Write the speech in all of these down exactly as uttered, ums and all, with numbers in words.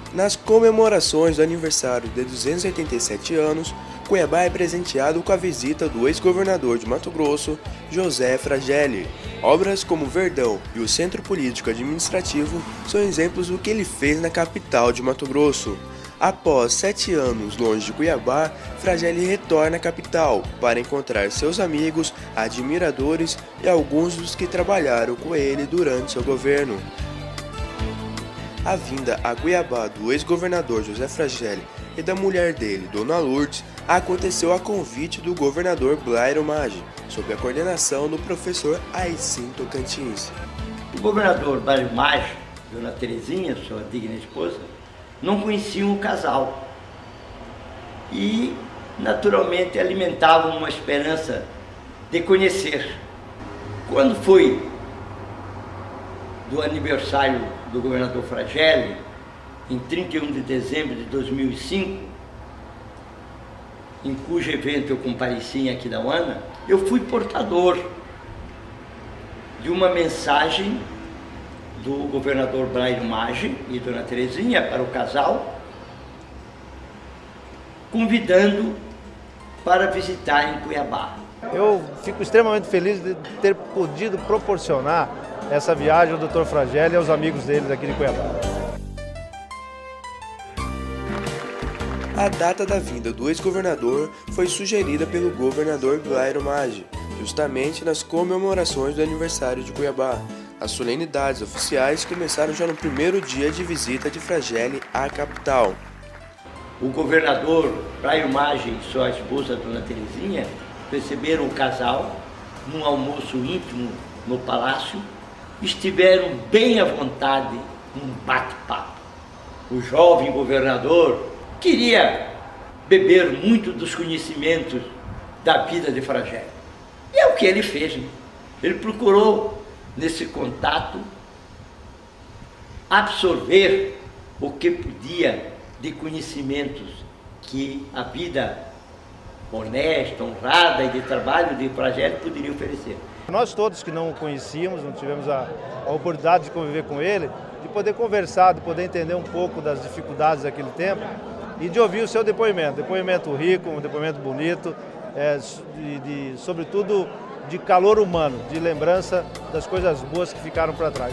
Nas comemorações do aniversário de duzentos e oitenta e sete anos, Cuiabá é presenteado com a visita do ex-governador de Mato Grosso, José Fragelli. Obras como Verdão e o Centro Político Administrativo são exemplos do que ele fez na capital de Mato Grosso. Após sete anos longe de Cuiabá, Fragelli retorna à capital para encontrar seus amigos, admiradores e alguns dos que trabalharam com ele durante seu governo. A vinda a Cuiabá do ex-governador José Fragelli e da mulher dele, Dona Lourdes, aconteceu a convite do governador Blairo Maggi, sob a coordenação do professor Aicim Tocantins. O governador Blairo Maggi e Dona Terezinha, sua digna esposa, não conheciam o casal e, naturalmente, alimentavam uma esperança de conhecer. Quando foi do aniversário do governador Fragelli, em trinta e um de dezembro de dois mil e cinco, em cujo evento eu compareci em Aquidauana, eu fui portador de uma mensagem do governador Blairo Maggi e Dona Terezinha para o casal, convidando para visitar em Cuiabá. Eu fico extremamente feliz de ter podido proporcionar essa viagem ao doutor Fragelli e aos amigos dele aqui de Cuiabá. A data da vinda do ex-governador foi sugerida pelo governador Blairo Maggi, justamente nas comemorações do aniversário de Cuiabá. As solenidades oficiais começaram já no primeiro dia de visita de Fragelli à capital. O governador Blairo Maggi e sua esposa, Dona Terezinha, receberam o casal num almoço íntimo no palácio. Estiveram bem à vontade num bate-papo. O jovem governador queria beber muito dos conhecimentos da vida de Fragelli. E é o que ele fez. Né? Ele procurou, nesse contato, absorver o que podia de conhecimentos que a vida honesta, honrada e de trabalho de Fragelli poderia oferecer. Nós todos que não o conhecíamos, não tivemos a, a oportunidade de conviver com ele, de poder conversar, de poder entender um pouco das dificuldades daquele tempo e de ouvir o seu depoimento. Depoimento rico, um depoimento bonito, é, de, de, sobretudo de calor humano, de lembrança das coisas boas que ficaram para trás.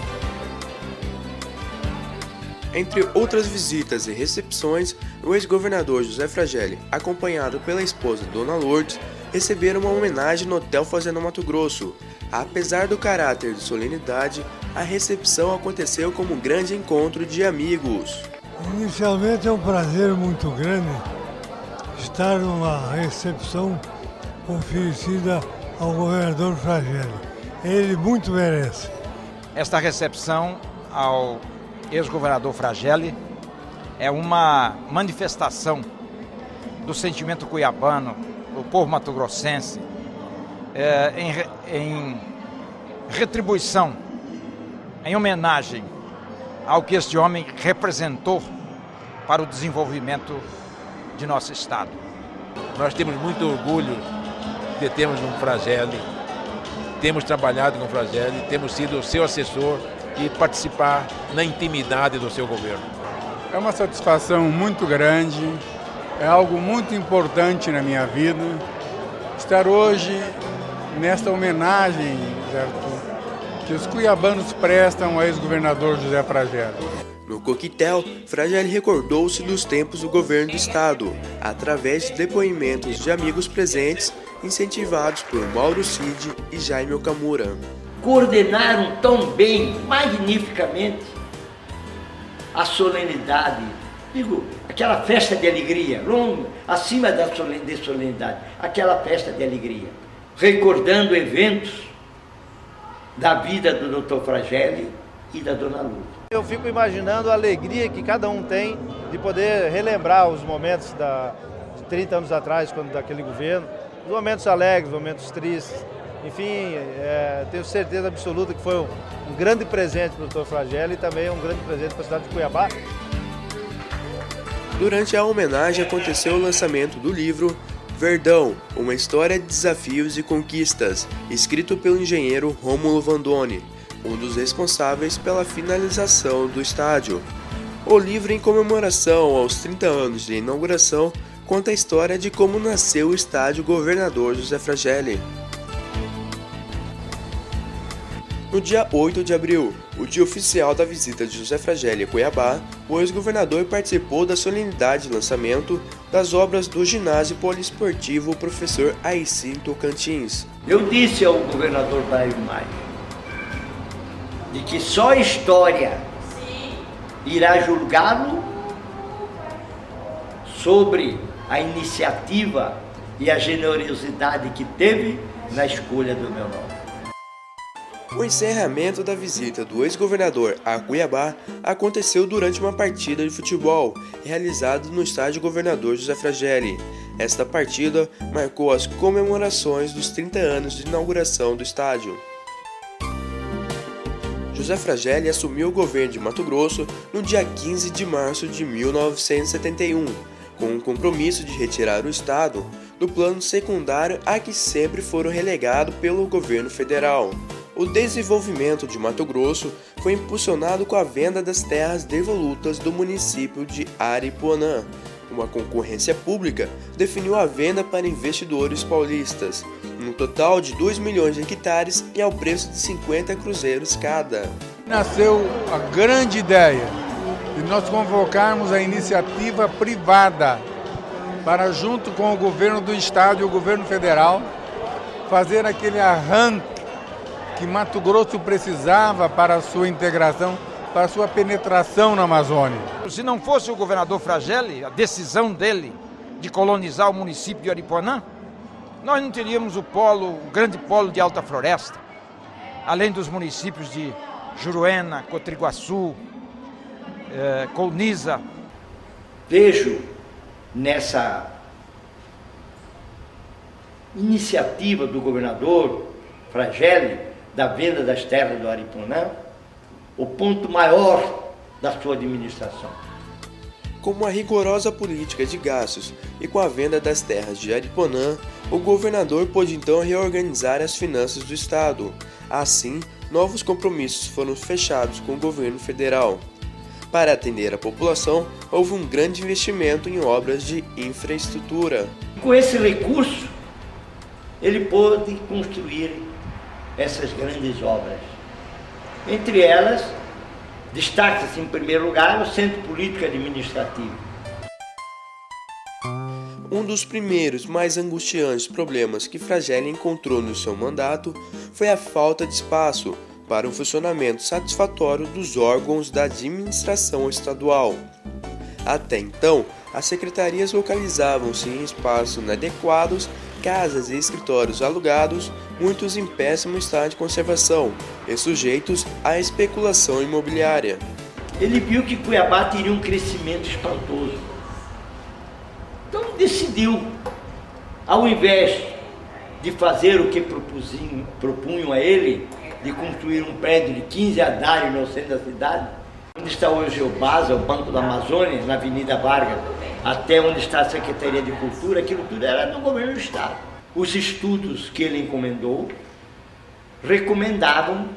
Entre outras visitas e recepções, o ex-governador José Fragelli, acompanhado pela esposa Dona Lourdes, receberam uma homenagem no Hotel Fazenda Mato Grosso. Apesar do caráter de solenidade, a recepção aconteceu como um grande encontro de amigos. Inicialmente é um prazer muito grande estar numa recepção oferecida ao governador Fragelli. Ele muito merece. Esta recepção ao ex-governador Fragelli é uma manifestação do sentimento cuiabano, do povo mato-grossense, é, em, em retribuição, em homenagem ao que este homem representou para o desenvolvimento de nosso estado. Nós temos muito orgulho de termos um Fragelli, temos trabalhado com o Fragelli, temos sido seu assessor e participar na intimidade do seu governo. É uma satisfação muito grande, é algo muito importante na minha vida, estar hoje nesta homenagem, certo, que os cuiabanos prestam ao ex-governador José Fragelli. No coquetel, Fragelli recordou-se dos tempos do governo do estado, através de depoimentos de amigos presentes, incentivados por Mauro Cid e Jaime Okamura. Coordenaram tão bem, magnificamente, a solenidade, digo, aquela festa de alegria, longo, acima da solenidade, aquela festa de alegria, recordando eventos da vida do doutor Fragelli e da Dona Lourdes. Eu fico imaginando a alegria que cada um tem de poder relembrar os momentos da, de trinta anos atrás, quando daquele governo, os momentos alegres, os momentos tristes. Enfim, é, tenho certeza absoluta que foi um, um grande presente para o doutor Fragelli e também um grande presente para a cidade de Cuiabá. Durante a homenagem aconteceu o lançamento do livro Verdão, uma história de desafios e conquistas, escrito pelo engenheiro Rômulo Vandoni, um dos responsáveis pela finalização do estádio. O livro, em comemoração aos trinta anos de inauguração, conta a história de como nasceu o estádio Governador José Fragelli. No dia oito de abril, o dia oficial da visita de José Fragelli a Cuiabá, o ex-governador participou da solenidade de lançamento das obras do ginásio poliesportivo Professor Aici Tocantins. Eu disse ao governador Braio Maia de que só a história irá julgá-lo sobre a iniciativa e a generosidade que teve na escolha do meu nome. O encerramento da visita do ex-governador a Cuiabá aconteceu durante uma partida de futebol realizada no estádio Governador José Fragelli. Esta partida marcou as comemorações dos trinta anos de inauguração do estádio. José Fragelli assumiu o governo de Mato Grosso no dia quinze de março de mil novecentos e setenta e um, com o compromisso de retirar o estado do plano secundário a que sempre foram relegados pelo governo federal. O desenvolvimento de Mato Grosso foi impulsionado com a venda das terras devolutas do município de Aripuanã. Uma concorrência pública definiu a venda para investidores paulistas, um total de dois milhões de hectares e ao preço de cinquenta cruzeiros cada. Nasceu a grande ideia de nós convocarmos a iniciativa privada para, junto com o governo do estado e o governo federal, fazer aquele arranque que Mato Grosso precisava para a sua integração, para a sua penetração na Amazônia. Se não fosse o governador Fragelli, a decisão dele de colonizar o município de Aripuanã, nós não teríamos o polo, o grande polo de alta floresta, além dos municípios de Juruena, Cotriguaçu, eh, Colniza. Vejo nessa iniciativa do governador Fragelli da venda das terras do Aripuanã o ponto maior da sua administração. Com uma rigorosa política de gastos e com a venda das terras de Aripuanã, o governador pôde então reorganizar as finanças do estado. Assim, novos compromissos foram fechados com o governo federal. Para atender a população, houve um grande investimento em obras de infraestrutura. Com esse recurso, ele pôde construir essas grandes obras. Entre elas, destaca-se em primeiro lugar o Centro Político Administrativo. Um dos primeiros mais angustiantes problemas que Fragelli encontrou no seu mandato foi a falta de espaço para um funcionamento satisfatório dos órgãos da administração estadual. Até então, as secretarias localizavam-se em espaços inadequados, casas e escritórios alugados, muitos em péssimo estado de conservação e sujeitos à especulação imobiliária. Ele viu que Cuiabá teria um crescimento espantoso. Então decidiu, ao invés de fazer o que propunham a ele, de construir um prédio de quinze andares no centro da cidade, onde está hoje o BASA, o Banco da Amazônia, na Avenida Vargas, até onde está a Secretaria de Cultura, aquilo tudo era do governo do estado. Os estudos que ele encomendou recomendavam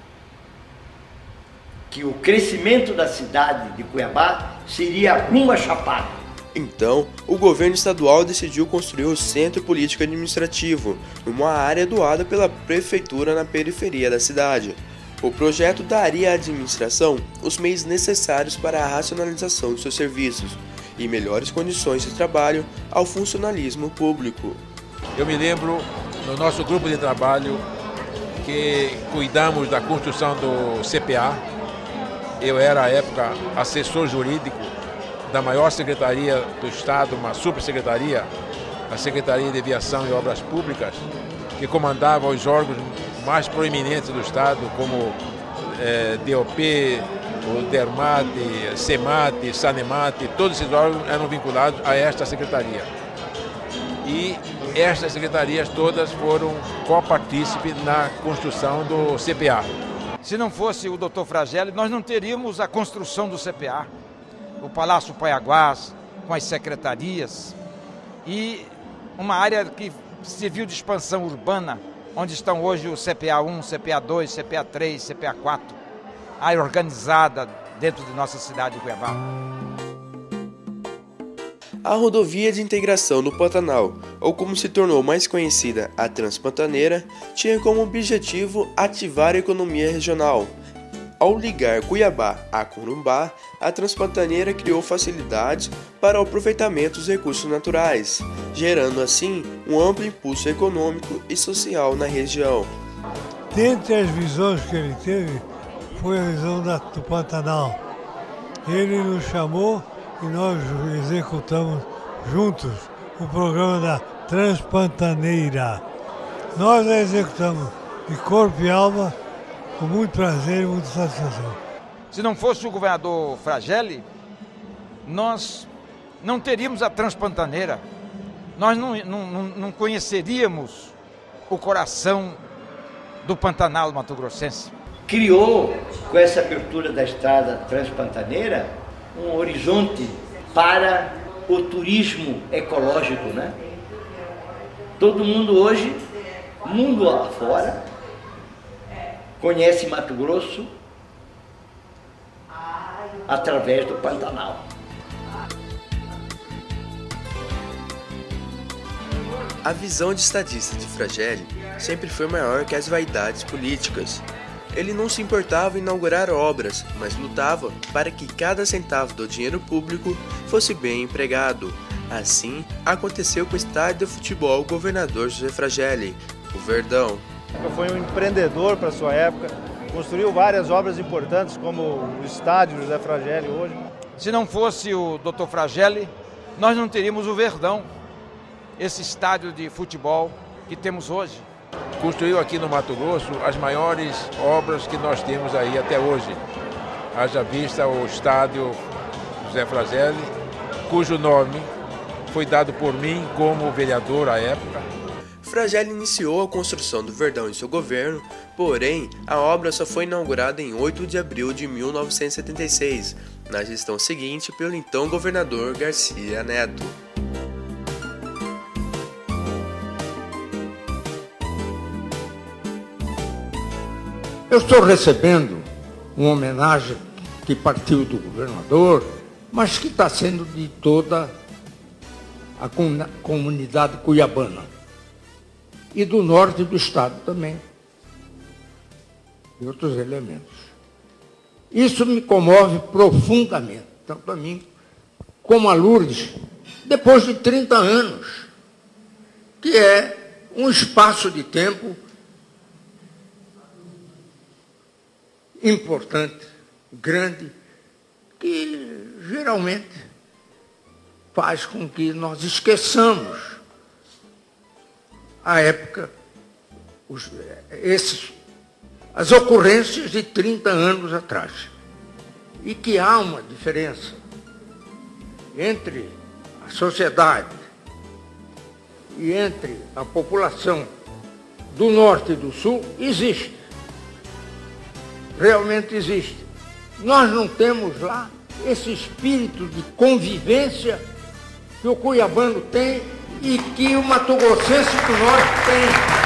que o crescimento da cidade de Cuiabá seria rumo à Chapada. Então, o governo estadual decidiu construir o Centro Político Administrativo, numa área doada pela prefeitura na periferia da cidade. O projeto daria à administração os meios necessários para a racionalização de seus serviços e melhores condições de trabalho ao funcionalismo público. Eu me lembro, no nosso grupo de trabalho, que cuidamos da construção do C P A. Eu era, à época, assessor jurídico da maior secretaria do Estado, uma subsecretaria, a Secretaria de Aviação e Obras Públicas, que comandava os órgãos mais proeminentes do Estado, como eh, D O P, o DERMAT, SEMAT, SANEMAT, todos esses órgãos eram vinculados a esta secretaria. E estas secretarias todas foram copartícipes na construção do C P A. Se não fosse o doutor Fragelli, nós não teríamos a construção do C P A, o Palácio Paiaguás, com as secretarias, e uma área que serviu de expansão urbana, onde estão hoje o C P A um, C P A dois, C P A três, C P A quatro, área organizada dentro de nossa cidade de Cuiabá. A rodovia de integração do Pantanal, ou como se tornou mais conhecida, a Transpantaneira, tinha como objetivo ativar a economia regional. Ao ligar Cuiabá a Corumbá, a Transpantaneira criou facilidades para o aproveitamento dos recursos naturais, gerando assim um amplo impulso econômico e social na região. Dentre as visões que ele teve, foi a visão da, do Pantanal. Ele nos chamou e nós executamos juntos o programa da Transpantaneira. Nós a executamos de corpo e alma, com muito prazer e muita satisfação. Se não fosse o governador Fragelli, nós não teríamos a Transpantaneira, nós não, não, não conheceríamos o coração do Pantanal mato-grossense. Criou, com essa abertura da estrada Transpantaneira, um horizonte para o turismo ecológico, né? Todo mundo hoje, mundo afora, conhece Mato Grosso através do Pantanal. A visão de estadista de Fragelli sempre foi maior que as vaidades políticas. Ele não se importava em inaugurar obras, mas lutava para que cada centavo do dinheiro público fosse bem empregado. Assim, aconteceu com o estádio de futebol governador José Fragelli, o Verdão. Foi um empreendedor para sua época, construiu várias obras importantes, como o estádio José Fragelli hoje. Se não fosse o doutor Fragelli, nós não teríamos o Verdão, esse estádio de futebol que temos hoje. Construiu aqui no Mato Grosso as maiores obras que nós temos aí até hoje. Haja vista o estádio José Fragelli, cujo nome foi dado por mim como vereador à época. Fragelli iniciou a construção do Verdão em seu governo, porém, a obra só foi inaugurada em oito de abril de mil novecentos e setenta e seis, na gestão seguinte pelo então governador Garcia Neto. Eu estou recebendo uma homenagem que partiu do governador, mas que está sendo de toda a comunidade cuiabana e do norte do estado também, e outros elementos. Isso me comove profundamente, tanto a mim como a Lourdes, depois de trinta anos, que é um espaço de tempo importante, grande, que geralmente faz com que nós esqueçamos a época, os, esses, as ocorrências de trinta anos atrás. E que há uma diferença entre a sociedade e entre a população do norte e do sul, existe. Realmente existe. Nós não temos lá esse espírito de convivência que o cuiabano tem e que o mato-grossense do norte tem.